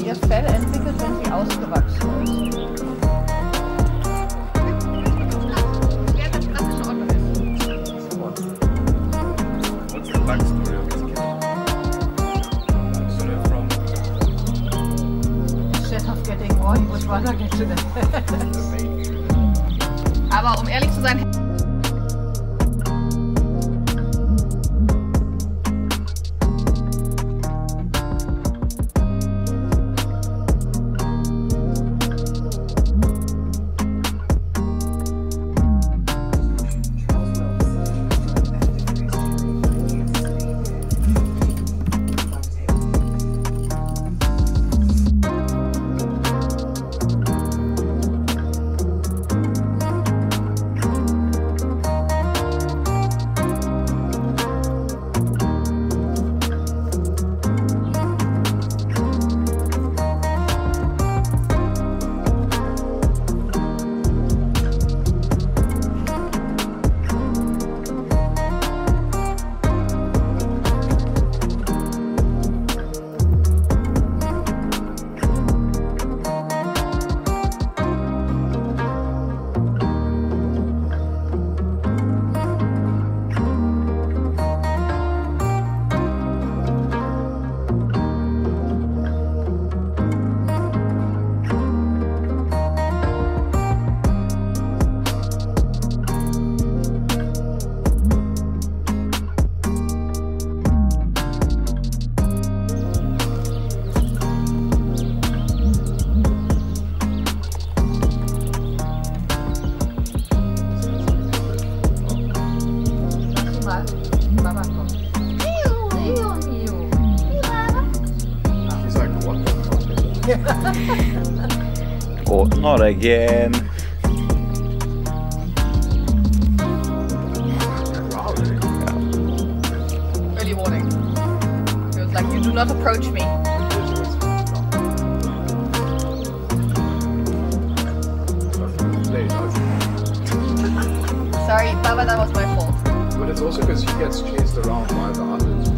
ihr Fell entwickelt, wenn sie ausgewachsen ist. Ja, das klassische Otto ist. What's the backstory of this kid? So they're from Instead of getting more, he would rather get to the the main. Aber um ehrlich zu sein, Mama kommt. She's like, what the fuck? Oh, not again. Early warning. He was like, you do not approach me. Sorry, Baba, that was my fault. But it's also because he gets chased around by the others.